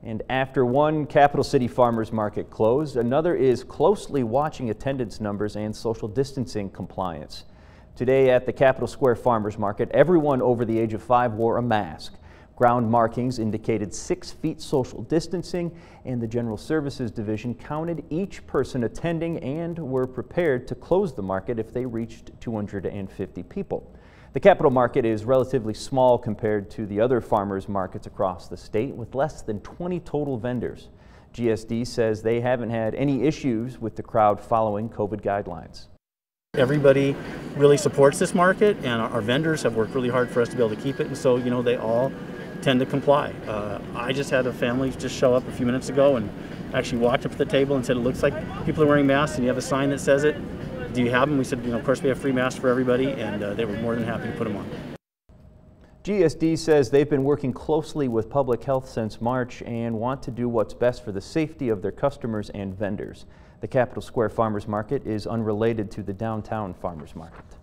And after one Capital City Farmers Market closed, another is closely watching attendance numbers and social distancing compliance. Today at the Capital Square Farmers Market, everyone over the age of 5 wore a mask. Ground markings indicated 6 feet social distancing, and the General Services Division counted each person attending and were prepared to close the market if they reached 250 people. The Capital Market is relatively small compared to the other farmers markets across the state, with less than 20 total vendors. GSD says they haven't had any issues with the crowd following COVID guidelines. Everybody really supports this market, and our vendors have worked really hard for us to be able to keep it, and so they all tend to comply. I just had a family just show up a few minutes ago and actually walked up to the table and said, "It looks like people are wearing masks, and you have a sign that says it. Do you have them?" We said, "Of course we have free masks for everybody," and they were more than happy to put them on. GSD says they've been working closely with public health since March and want to do what's best for the safety of their customers and vendors. The Capital Square Farmers Market is unrelated to the downtown farmers market.